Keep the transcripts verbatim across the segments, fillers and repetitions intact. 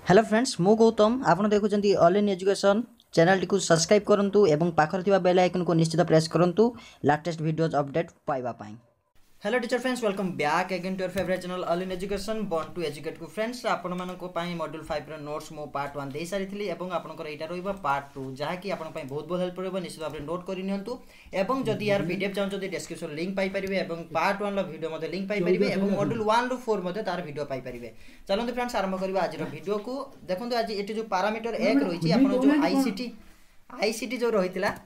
Hello friends मु गौतम आपन देखुचंती ऑल इन एजुकेशन चैनल टी को सब्सक्राइब करंतु एवं पाखर थिबा बेल आइकन को निश्चित प्रेस करंतु लेटेस्ट वीडियोस अपडेट पाइबा पाई। Hello teacher friends welcome back again to your favourite channel all in education born to educate को फ्रेंड्स आपण मानको पाई मॉड्यूल फाइव रो नोट्स मो पार्ट वन दे सारी थिली एवं आपनकर एटा रहइबा पार्ट टू जहा कि आपण पाई बहुत बहुत हेल्प परबो निश्चित भाबरे नोट करि नियंतु एवं जदि यार पीडीएफ चाहू जदि डिस्क्रिप्शन लिंक पाई परिबे एवं पार्ट वन लो वीडियो मध्ये लिंक पाई परिबे एवं मॉड्यूल वन रो फोर मध्ये तार वीडियो पाई परिबे। चलंतु फ्रेंड्स आरंभ करबा आज रो वीडियो को देखंतु आज एटी जो पैरामीटर एक रहिछि आपण जो आईसीटी आईसीटी जो रहितला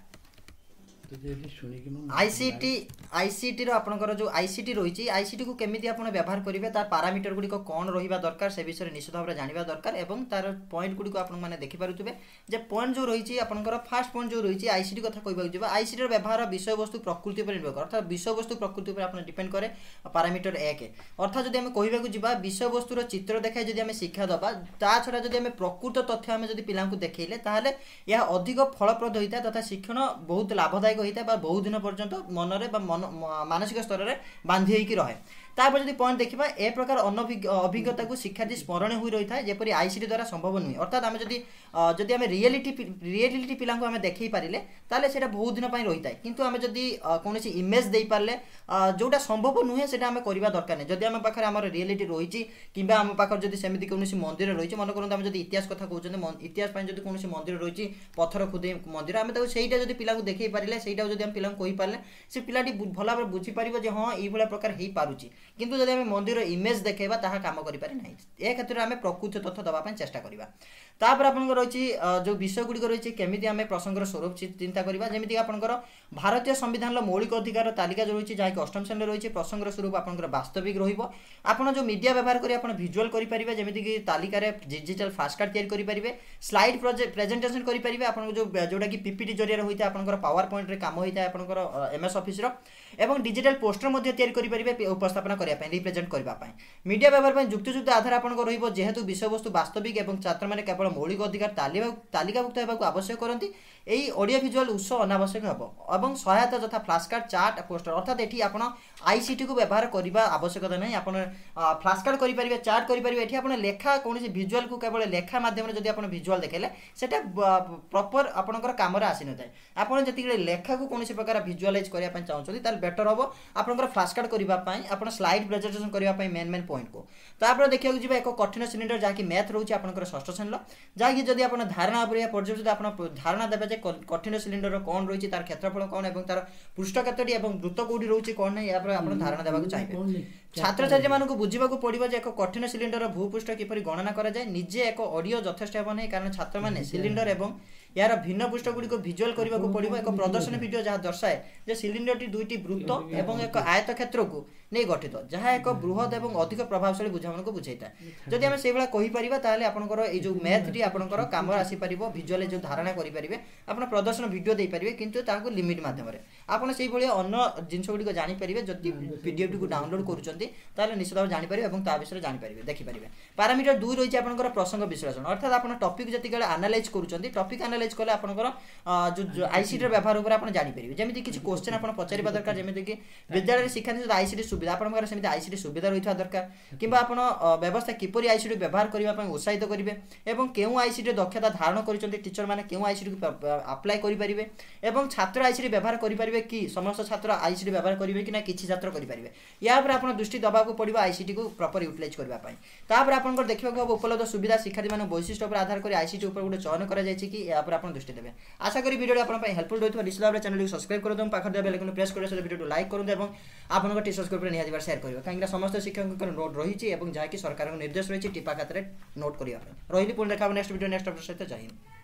आईसीटी आईसीटी रो आपनकर जो आईसीटी रही आईसीटी को केमिति आपण व्यवहार करिवे तार पैरामीटर गुडी को कोन रहिबा दरकार से विषय निश्चित भाबरे जानिबा दरकार एवं तार पॉइंट गुडी को आपण माने देखि पारुतबे जे पॉइंट जो रही आपनकर फर्स्ट पॉइंट जो रही आईसीटी कथा कहबा जिबा आईसीटी रो व्यवहार विषय वस्तु प्रकृति पर निर्भर अर्थात विषय वस्तु प्रकृति पर आपण डिपेंड करे पैरामीटर एक अर्थात जदि हम कहबा को जिबा विषय वस्तु रो चित्र देखाय जदि हम शिक्षा दबा ता छडा जदि हम प्रकृत तथ्य हम जदि पिलांकु देखैले ताहाले या अधिक फलप्रद होइता तथा शिक्षण बहुत लाभदायक होता है बहुत दिन पर्यंत मनरे मानसिक स्तर में बांधी होकर रहे। तापर जदि पॉइंट देखा ए प्रकार अभिज्ञता को शिक्षार्थी स्मरण हो रही है जेपरी आईसीटी द्वारा संभव नुहे अर्थात आम जदि जदि आम रियलिटी रियलिटी पिला आम देखई पारे ताले सेटा बहुत दिन रही है किंतु आम जदि कौन इमेज दे पारे जोटा संभव नुहे से आम करवा दरकार नहीं जदि आम पाखे आम रियलिटी रही कि आम पाखे जब सेमती कौन मंदिर रही मन करते आम जब इतिहास कथा कहते इतिहास जब कौन मंदिर रही पत्थर खुदे मंदिर आम सहीटा जब पिला देखई पारे सहीटा जब आम पिला कही पारे से पिलाटी भल भाव बुझीपार हाँ ये प्रकार हो पारुची किंतु जब आम मंदिर इमेज देखा ताहा काम करें ना ए क्षेत्र में आम प्रकृत तथ्य दवाई चेष्टा करवा। तापर आपंकर रही जो विषय गुड़िक रही केमी आम प्रसंगर स्वरूप चिंता करवा जमीक आपंकर भारतीय संविधान मौलिक अधिकार तालिका जो रही जहाँकि अष्टम श्रेणी रही प्रसंगर स्वरूप आपंकर वास्तविक रहा जो मीडिया व्यवहार कर भिजुआल करेंगे जमीक तालिकार डिजिटल फास्ट कार्ड तैयारी करेंगे स्लाइड प्रेजेंटेशन करेंगे आप जोटा कि पीपीटी जरिए होता है आपंकर पावर पॉइंट रे काम होता है आपंकर एमएस ऑफिस रो एवं डिजिटल पोस्टर मध्य तैयारी करेंगे उपस्थापना करने रिप्रेजेंट करने मीडिया व्यवहार युक्त युक्त आधार आपंकर रही जेहेतु विषय वस्तु वास्तविक और छात्र मैंने केवल मौलिक अधिकार तालिकाभुक्त होगा आवश्यक करती यही ऑडियो विजुअल उत्स अनावश्यक हम सहायता तथा फ्लाश कार्ड चार्ट पोस्टर अर्थात ये आप आईसीटी को व्यवहार करने आवश्यकता नहीं आप फ्लाश कार्ड करेंगे चार्ट करेंगे ये आप लेखा कौन भिजुआल को केवल लेखा मध्यम जब आप भिजुआल देखेले सेटा प्रॉपर आपंकर कम आसी न थाए आपड़ जी लेखा को कौन प्रकार भिजुआलाइज करने चाहते हैं बेटर हम आपंकर फ्लाश कार्ड करने आप स्लाइड प्रेजेंटेशन करने मेन मेन पॉइंट को तापर देखा जी एक कठिन सिलिंडर जहाँकि मैथ रोचे आपंकर षष्ठ श्रेणी जहाँकि जब आप धारणा पर्याप्त आप धारणा देवे कठिन सिलिंडर कौन रही तार क्षेत्रफल कौन और तार पृष्ठ केतोटी और वृत्त कौटी रोचे कौन नहीं या आप धारणा देवा चाहिए छात्र छात्री मानक बुझा पड़ो एक कठिन सिलिंडर भूपृष्ठ किपर गणना कराए निजे एक ऑडियो यथेष्ट हे नहीं कारण छात्र मैंने सिलिंडर एवं यार भिन्न पृष्ठ गुड़िक भिजुआल करने को पड़ो एक प्रदर्शन वीडियो जहाँ दर्शाए जे सिलिंडर टी दुईटी वृत्त और एक आयत क्षेत्र को नहीं गठित जहाँ एक बृहत और अधिक प्रभावशाली बुझामण को बुझाई था जदि आम से कहीपर ताल आपंकर ये जो मैथ टी आपंकर कम आसीपर भिजुआल जो धारणा करेंगे आप प्रदर्शन वीडियो दे पारे किंतु ताको लिमिट मध्यम आपड़ से अन्य जिनस गुड़िक जानीपर जदि पीडीएफ टी डाउनलोड कर निश्चित भाव जानीपर और विषय जानीपर देखिपारे। पैरामीटर दुई रही आपंकर प्रसंग विश्लेषण अर्थात आप टॉपिक जति एनालाइज करुँच टॉपिक एनालाइज कले आपंकर जो आईसीटी व्यवहार उपर आप जानीपर जमी किसी क्वेश्चन आप पचार दरकार जमीक विद्यालय शिक्षार्थी आईसीटी सुविधा आपंकर सेमती आईसीटी सुविधा रही दरकार कि व्यवस्था किपरि आईसीटी व्यवहार करने उत्साहित करेंगे और क्यों आईसीटी दक्षता धारण कर टीचर मैंने क्यों आईसीटी को अप्लाई करेंगे और छात्र आईसीटी व्यवहार करेंगे कि समस्त छात्र आईसीटी व्यवहार करेंगे कि ना किसी छात्र करेंगे या दृष्टि दबा को पड़ो आईसीटी को प्रॉपर यूटिलाइज करने तापर आप देखा हम उपलब्ध सुविधा शिक्षार्थी मान वैशिष्ट्य पर आधार कर आईसीटी उपर गोटे चयन कर दृष्टि देवे आशा करी वीडियो आप हेल्पफुल रही निश्चित भाव चैनल को सब्सक्राइब कर दूँ पाखर बेल आइकन प्रेस कर वीडियो लाइक करूँ और आपको टीचर्स ग्रुप में निहार शेयर करेंगे कहीं समस्त शिक्षक नोट रही जहाँकि सरकार निर्देश रही टिपा खाते नोट करने रही पुणी देखा नेक्स्ट वीडियो नेक्स्ट अपडेट सहित जय हिंद।